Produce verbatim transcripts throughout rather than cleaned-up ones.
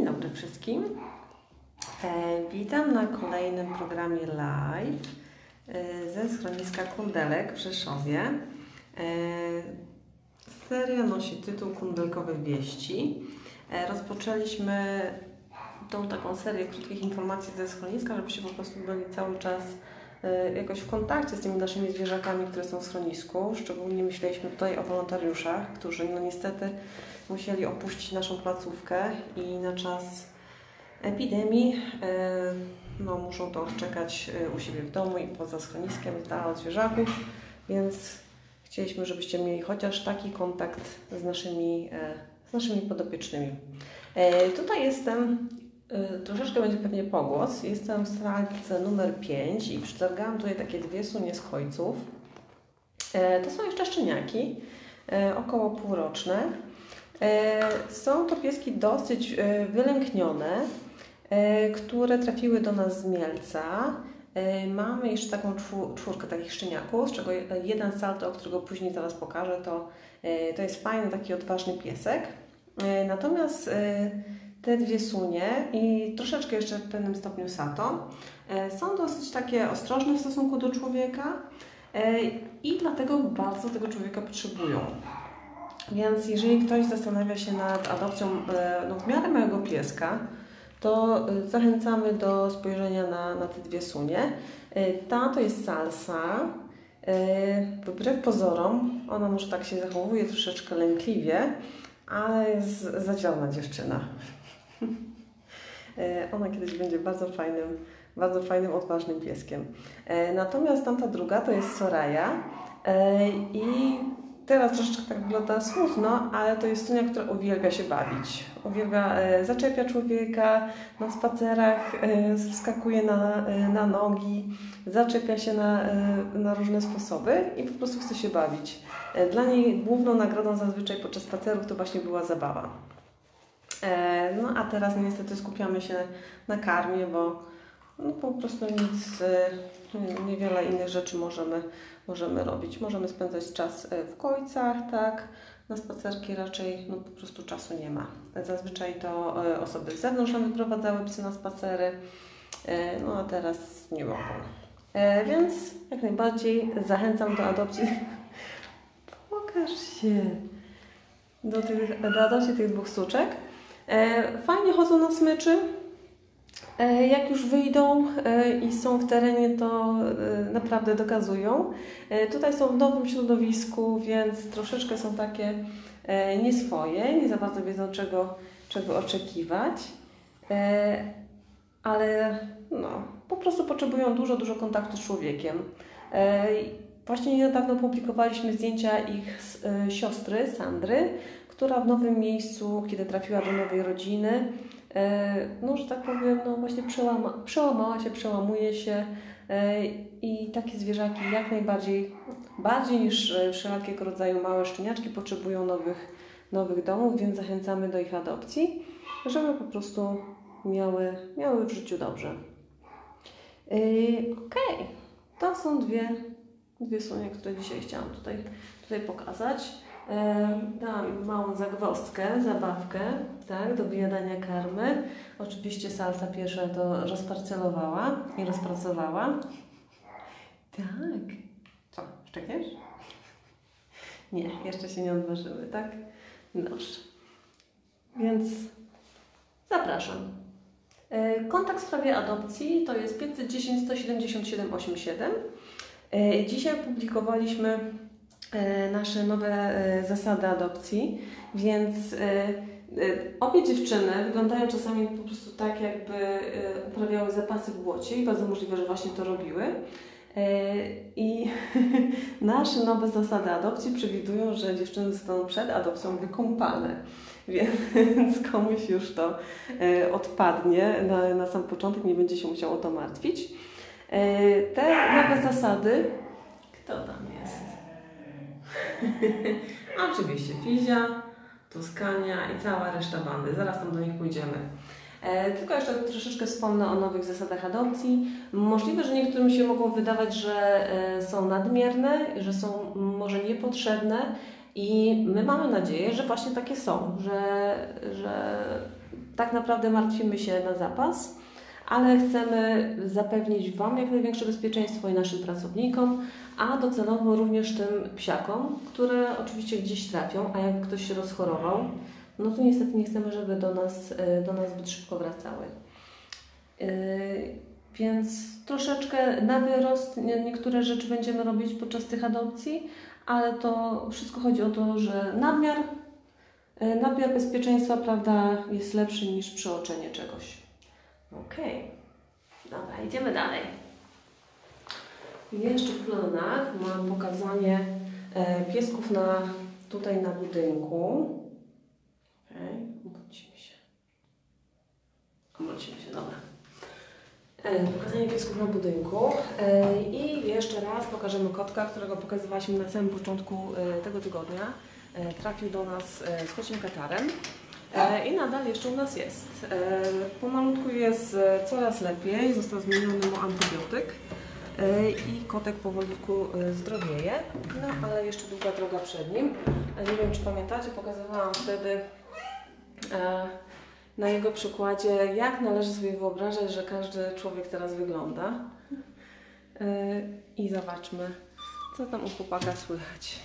dobry wszystkim. E, witam na kolejnym programie live e, ze schroniska Kundelek w Rzeszowie. E, seria nosi tytuł Kundelkowe wieści. E, rozpoczęliśmy tą taką serię krótkich informacji ze schroniska, żebyście po prostu byli cały czas e, jakoś w kontakcie z tymi naszymi zwierzakami, które są w schronisku. Szczególnie myśleliśmy tutaj o wolontariuszach, którzy no niestety musieli opuścić naszą placówkę i na czas epidemii no, muszą to odczekać u siebie w domu i poza schroniskiem, z dala od zwierzaków, więc chcieliśmy, żebyście mieli chociaż taki kontakt z naszymi, z naszymi podopiecznymi. Tutaj jestem, troszeczkę będzie pewnie pogłos, jestem w salce numer pięć i przytargałam tutaj takie dwie sunie z chojców. To są jeszcze szczeniaki, około półroczne. Są to pieski dosyć wylęknione, które trafiły do nas z Mielca. Mamy jeszcze taką czwórkę takich szczeniaków, z czego jeden salto, o którego później zaraz pokażę, to, to jest fajny, taki odważny piesek. Natomiast te dwie sunie i troszeczkę jeszcze w pewnym stopniu sato są dosyć takie ostrożne w stosunku do człowieka i dlatego bardzo tego człowieka potrzebują. Więc jeżeli ktoś zastanawia się nad adopcją no, w miarę małego pieska, to zachęcamy do spojrzenia na, na te dwie sunie. Ta to jest Salsa. Wbrew pozorom, ona może tak się zachowuje troszeczkę lękliwie, ale jest zadzielna dziewczyna. Ona kiedyś będzie bardzo fajnym, bardzo fajnym, odważnym pieskiem. Natomiast tamta druga to jest Soraya i teraz troszeczkę tak wygląda smutno, ale to jest sunia, która uwielbia się bawić. Uwielbia, e, zaczepia człowieka na spacerach, e, wskakuje na, e, na nogi, zaczepia się na, e, na różne sposoby i po prostu chce się bawić. E, dla niej główną nagrodą zazwyczaj podczas spacerów to właśnie była zabawa. E, no a teraz niestety skupiamy się na karmie, bo no, po prostu nic, e, niewiele innych rzeczy możemy możemy robić. Możemy spędzać czas w kojcach, tak, na spacerki raczej no, po prostu czasu nie ma. Zazwyczaj to osoby z zewnątrz nam wyprowadzały psy na spacery, no a teraz nie mogą. Więc jak najbardziej zachęcam do adopcji. Pokaż się. Do, tych, do adopcji tych dwóch suczek. Fajnie chodzą na smyczy. Jak już wyjdą i są w terenie, to naprawdę dokazują. Tutaj są w nowym środowisku, więc troszeczkę są takie nieswoje, nie za bardzo wiedzą czego, czego oczekiwać, ale no, po prostu potrzebują dużo, dużo kontaktu z człowiekiem. Właśnie niedawno publikowaliśmy zdjęcia ich siostry, Sandry, która w nowym miejscu, kiedy trafiła do nowej rodziny, no, że tak powiem, no właśnie przełama, przełamała się, przełamuje się i takie zwierzaki jak najbardziej, bardziej niż wszelkiego rodzaju małe szczeniaczki potrzebują nowych, nowych domów, więc zachęcamy do ich adopcji, żeby po prostu miały, miały w życiu dobrze. Yy, Okej, okay. To są dwie, dwie sunie, które dzisiaj chciałam tutaj, tutaj pokazać. Dałam małą zagwozdkę, zabawkę, tak, do wyjadania karmy. Oczywiście Salsa pierwsza to rozparcelowała i rozpracowała. Tak. Co, szczekniesz? Nie, jeszcze się nie odważyły, tak? Dobrze. Więc zapraszam. Kontakt w sprawie adopcji to jest pięć jeden zero, sto siedemdziesiąt siedem, osiemdziesiąt siedem. Dzisiaj publikowaliśmy nasze nowe zasady adopcji, więc obie dziewczyny wyglądają czasami po prostu tak, jakby uprawiały zapasy w błocie i bardzo możliwe, że właśnie to robiły. I nasze nowe zasady adopcji przewidują, że dziewczyny zostaną przed adopcją wykąpane, więc komuś już to odpadnie na, na sam początek, nie będzie się musiał o to martwić. Te nowe zasady, kto tam jest? Oczywiście Fizia, Tuskania i cała reszta bandy. Zaraz tam do nich pójdziemy. E, tylko jeszcze troszeczkę wspomnę o nowych zasadach adopcji. Możliwe, że niektórym się mogą wydawać, że e, są nadmierne, że są może niepotrzebne i my mamy nadzieję, że właśnie takie są, że, że tak naprawdę martwimy się na zapas, ale chcemy zapewnić Wam jak największe bezpieczeństwo i naszym pracownikom, a docelowo również tym psiakom, które oczywiście gdzieś trafią, a jak ktoś się rozchorował, no to niestety nie chcemy, żeby do nas, do nas zbyt szybko wracały. Yy, więc troszeczkę na wyrost niektóre rzeczy będziemy robić podczas tych adopcji, ale to wszystko chodzi o to, że nadmiar, yy, nadmiar bezpieczeństwa, prawda, jest lepszy niż przeoczenie czegoś. Okej, okay. Dobra, idziemy dalej. Jeszcze w planach mam pokazanie e, piesków na, tutaj na budynku. Okej, okay. Obrócimy się. Obrócimy się, dobra. E, pokazanie piesków na budynku. E, I jeszcze raz pokażemy kotka, którego pokazywałyśmy na samym początku e, tego tygodnia. E, trafił do nas e, z kocim katarem. I nadal jeszcze u nas jest. Pomalutku jest coraz lepiej, został zmieniony mu antybiotyk i kotek powolutku zdrowieje, no ale jeszcze długa droga przed nim. Nie wiem, czy pamiętacie, pokazywałam wtedy na jego przykładzie, jak należy sobie wyobrażać, że każdy człowiek teraz wygląda. I zobaczmy, co tam u chłopaka słychać.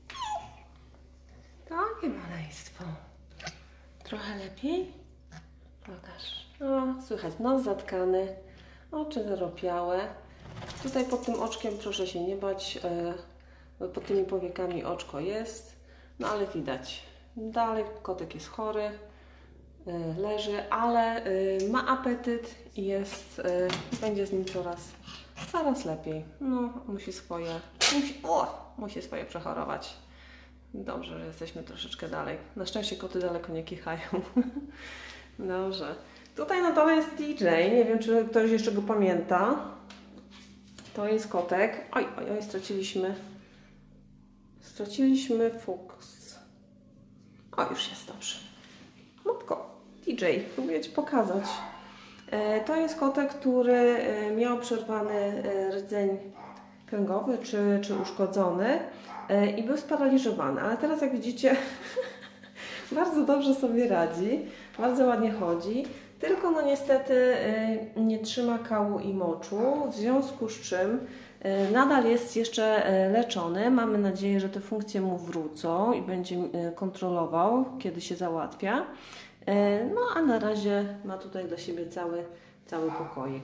Takie maleństwo. Trochę lepiej? Pokaż. O, słychać nos zatkany, oczy zaropiałe. Tutaj pod tym oczkiem proszę się nie bać, yy, pod tymi powiekami oczko jest, no ale widać. Dalej kotek jest chory, yy, leży, ale yy, ma apetyt i jest, yy, będzie z nim coraz, coraz lepiej. No, musi swoje, musi, o, musi swoje przechorować. Dobrze, że jesteśmy troszeczkę dalej. Na szczęście koty daleko nie kichają. Dobrze. Tutaj na dole jest T J. Nie wiem, czy ktoś jeszcze go pamięta. To jest kotek. Oj, oj, oj, straciliśmy. Straciliśmy Fuchs. O, już jest dobrze. Matko, T J, próbuję Ci pokazać. E, to jest kotek, który e, miał przerwany e, rdzeń kręgowy czy, czy uszkodzony e, i był sparaliżowany, ale teraz jak widzicie bardzo dobrze sobie radzi, bardzo ładnie chodzi, tylko no niestety e, nie trzyma kału i moczu, w związku z czym e, nadal jest jeszcze e, leczony. Mamy nadzieję, że te funkcje mu wrócą i będzie e, kontrolował, kiedy się załatwia. E, no a na razie ma tutaj dla siebie cały, cały pokoik.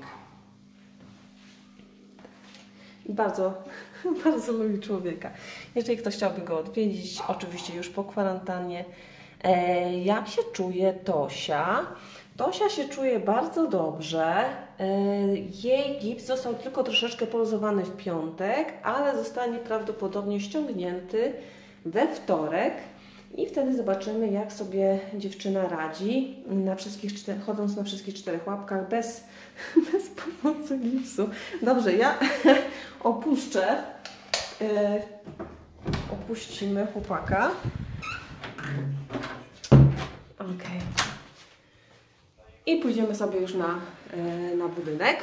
Bardzo, bardzo lubi człowieka. Jeżeli ktoś chciałby go odwiedzić, oczywiście już po kwarantannie. E, jak się czuje Tosia? Tosia się czuje bardzo dobrze. E, jej gips został tylko troszeczkę poluzowany w piątek, ale zostanie prawdopodobnie ściągnięty we wtorek. I wtedy zobaczymy, jak sobie dziewczyna radzi, na wszystkich czter- chodząc na wszystkich czterech łapkach, bez, bez pomocy gipsu. Dobrze, ja opuszczę, yy, opuścimy chłopaka. Ok. I pójdziemy sobie już na, yy, na budynek.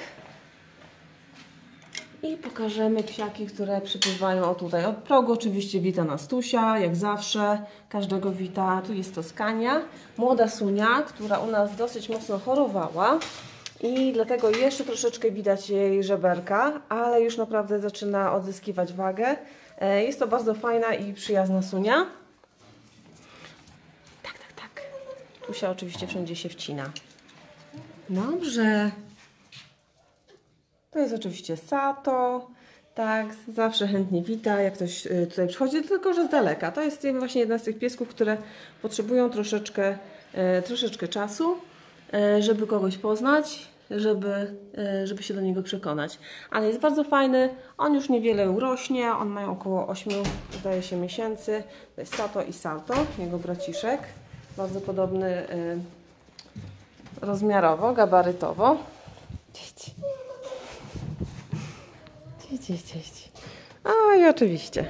I pokażemy psiaki, które przypływają o tutaj od progu. Oczywiście wita nas Tusia, jak zawsze. Każdego wita. Tu jest Toskania, młoda Sunia, która u nas dosyć mocno chorowała. I dlatego jeszcze troszeczkę widać jej żeberka, ale już naprawdę zaczyna odzyskiwać wagę. Jest to bardzo fajna i przyjazna Sunia. Tak, tak, tak. Tusia oczywiście wszędzie się wcina. Dobrze. To jest oczywiście Sato, tak, zawsze chętnie wita, jak ktoś tutaj przychodzi, tylko że z daleka. To jest właśnie jedna z tych piesków, które potrzebują troszeczkę, troszeczkę czasu, żeby kogoś poznać, żeby, żeby się do niego przekonać. Ale jest bardzo fajny, on już niewiele urośnie, on ma około ośmiu, zdaje się, miesięcy. To jest Sato i Salto, jego braciszek, bardzo podobny rozmiarowo, gabarytowo. Cześć. Cześć, cześć. A i oczywiście.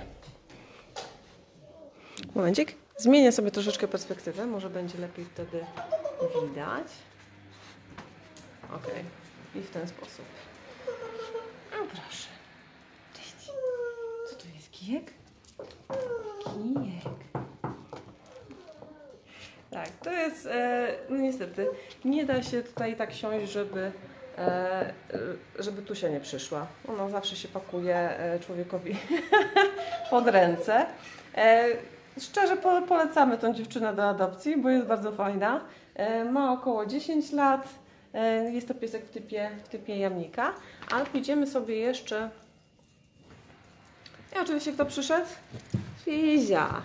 Momencik. Zmienię sobie troszeczkę perspektywę. Może będzie lepiej wtedy widać. Ok. I w ten sposób. O, proszę. Cześć. Co tu jest? Kijek? Kijek. Tak. To jest, e, no niestety, nie da się tutaj tak siąść, żeby, e, żeby Tusia nie przyszła. Ona zawsze się pakuje e, człowiekowi pod ręce. E, szczerze po, polecamy tą dziewczynę do adopcji, bo jest bardzo fajna. E, ma około dziesięć lat. E, jest to piesek w typie, w typie jamnika. Ale pójdziemy sobie jeszcze... I oczywiście kto przyszedł? Fizia.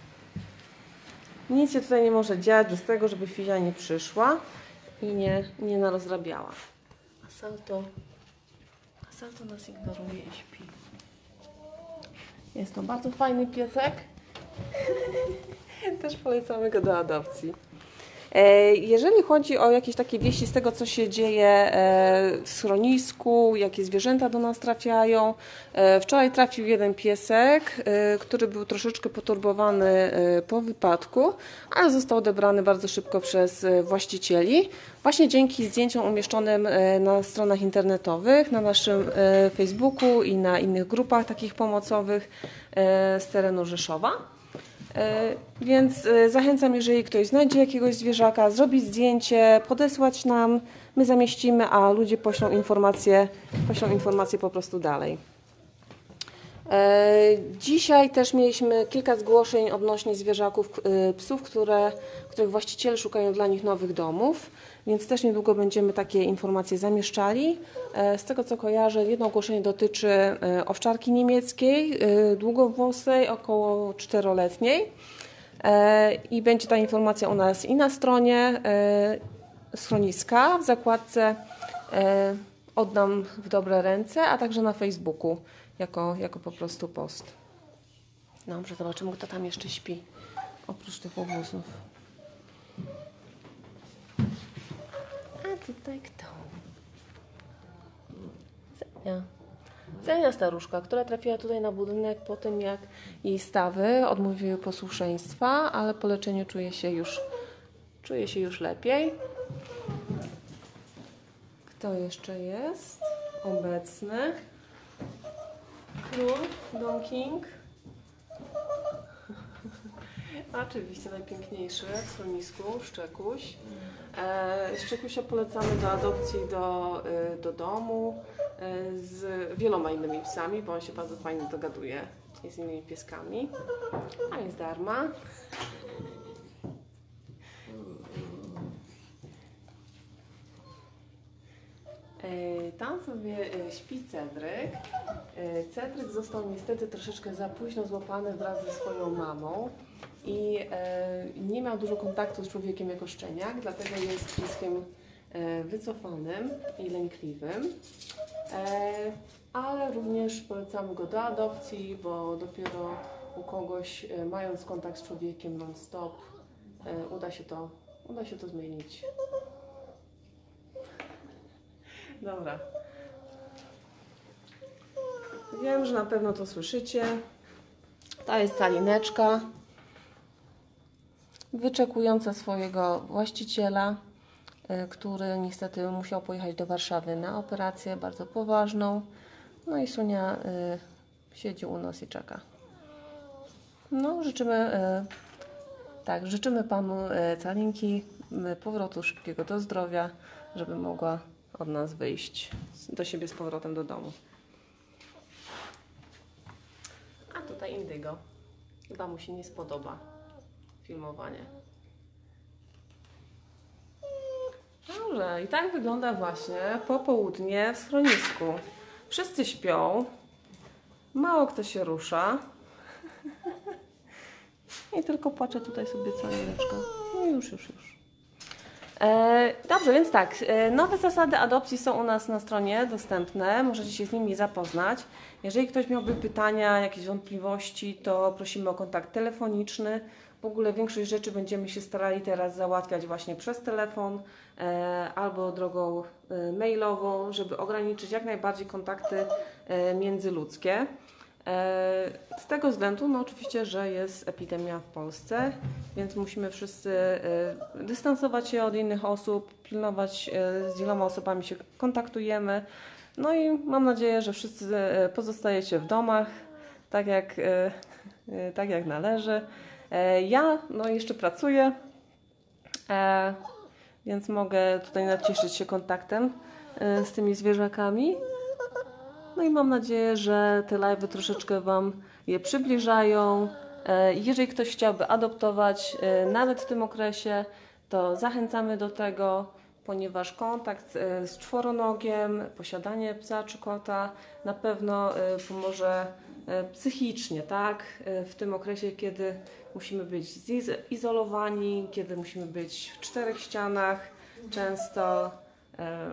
Nic się tutaj nie może dziać bez tego, żeby Fizia nie przyszła i nie, nie narozrabiała. A Salto, a Salto nas ignoruje i śpi. Jest to bardzo fajny piesek. Też polecamy go do adopcji. Jeżeli chodzi o jakieś takie wieści z tego, co się dzieje w schronisku, jakie zwierzęta do nas trafiają. Wczoraj trafił jeden piesek, który był troszeczkę poturbowany po wypadku, ale został odebrany bardzo szybko przez właścicieli. Właśnie dzięki zdjęciom umieszczonym na stronach internetowych, na naszym Facebooku i na innych grupach takich pomocowych z terenu Rzeszowa. Więc zachęcam, jeżeli ktoś znajdzie jakiegoś zwierzaka, zrobić zdjęcie, podesłać nam, my zamieścimy, a ludzie poślą informacje, poślą informacje po prostu dalej. Dzisiaj też mieliśmy kilka zgłoszeń odnośnie zwierzaków, psów, które, których właściciele szukają dla nich nowych domów, więc też niedługo będziemy takie informacje zamieszczali. Z tego co kojarzę, jedno ogłoszenie dotyczy owczarki niemieckiej, długowłosej, około czteroletniej. I będzie ta informacja u nas i na stronie schroniska, w zakładce Oddam w dobre ręce, a także na Facebooku jako, jako po prostu post. Dobrze, zobaczymy, kto tam jeszcze śpi oprócz tych łobuzów. A tutaj kto? Zenia. Zenia staruszka, która trafiła tutaj na budynek po tym, jak jej stawy odmówiły posłuszeństwa, ale po leczeniu czuje się już, czuje się już lepiej. Kto jeszcze jest obecny? Król, Don King. Oczywiście najpiękniejszy w schronisku, Szczekuś. E, Szczekusia polecamy do adopcji do, y, do domu y, z wieloma innymi psami, bo on się bardzo fajnie dogaduje z innymi pieskami. A jest darma. Tam sobie śpi Cedryk. Cedryk został niestety troszeczkę za późno złapany wraz ze swoją mamą i nie miał dużo kontaktu z człowiekiem jako szczeniak, dlatego jest pieskiem wycofanym i lękliwym. Ale również polecamy go do adopcji, bo dopiero u kogoś, mając kontakt z człowiekiem non-stop, uda się to, uda się to zmienić. Dobra. Wiem, że na pewno to słyszycie. Ta jest Salineczka, wyczekująca swojego właściciela, który niestety musiał pojechać do Warszawy na operację bardzo poważną. No i Sunia y, siedzi u nas i czeka. No, życzymy, y, tak, życzymy panu y, Calinki y, powrotu szybkiego do zdrowia, żeby mogła od nas wyjść do siebie z powrotem do domu. A tutaj Indygo. Chyba mu się nie spodoba filmowanie. Dobrze, i tak wygląda właśnie popołudnie w schronisku. Wszyscy śpią, mało kto się rusza i tylko płacze tutaj sobie Calineczka. No już, już, już. E, dobrze, więc tak, e, nowe zasady adopcji są u nas na stronie dostępne, możecie się z nimi zapoznać. Jeżeli ktoś miałby pytania, jakieś wątpliwości, to prosimy o kontakt telefoniczny. W ogóle większość rzeczy będziemy się starali teraz załatwiać właśnie przez telefon e, albo drogą e, mailową, żeby ograniczyć jak najbardziej kontakty e, międzyludzkie. Z tego względu, no oczywiście, że jest epidemia w Polsce, więc musimy wszyscy dystansować się od innych osób, pilnować, z iloma osobami się kontaktujemy. No i mam nadzieję, że wszyscy pozostajecie w domach, tak jak, tak jak należy. Ja no jeszcze pracuję, e, więc mogę tutaj nacieszyć się kontaktem e, z tymi zwierzakami. No i mam nadzieję, że te live'y troszeczkę Wam je przybliżają. E, jeżeli ktoś chciałby adoptować e, nawet w tym okresie, to zachęcamy do tego, ponieważ kontakt e, z czworonogiem, posiadanie psa czy kota na pewno e, pomoże e, psychicznie, tak? E, w tym okresie, kiedy musimy być izolowani, kiedy musimy być w czterech ścianach, często. E,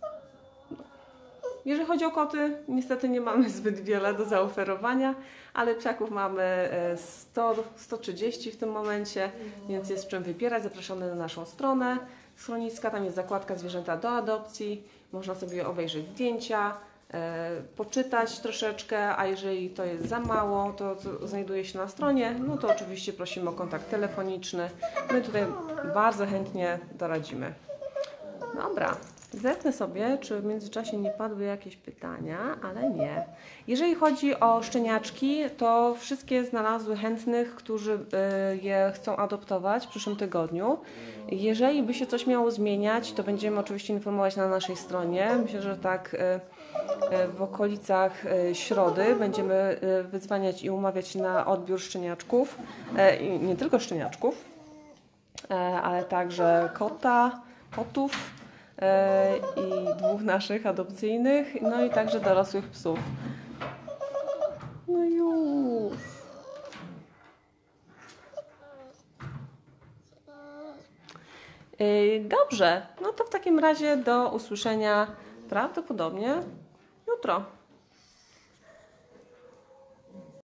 Jeżeli chodzi o koty, niestety nie mamy zbyt wiele do zaoferowania, ale psiaków mamy sto, sto trzydzieści w tym momencie, więc jest czym wybierać. Zapraszamy na naszą stronę schroniska, tam jest zakładka zwierzęta do adopcji, można sobie obejrzeć zdjęcia, e, poczytać troszeczkę, a jeżeli to jest za mało, to co znajduje się na stronie, no to oczywiście prosimy o kontakt telefoniczny. My tutaj bardzo chętnie doradzimy. Dobra. Zerknę sobie, czy w międzyczasie nie padły jakieś pytania, ale nie. Jeżeli chodzi o szczeniaczki, to wszystkie znalazły chętnych, którzy je chcą adoptować w przyszłym tygodniu. Jeżeli by się coś miało zmieniać, to będziemy oczywiście informować na naszej stronie. Myślę, że tak w okolicach środy będziemy wydzwaniać i umawiać się na odbiór szczeniaczków. I nie tylko szczeniaczków, ale także kota, kotów i dwóch naszych adopcyjnych, no i także dorosłych psów. No już. Dobrze, no to w takim razie do usłyszenia prawdopodobnie jutro.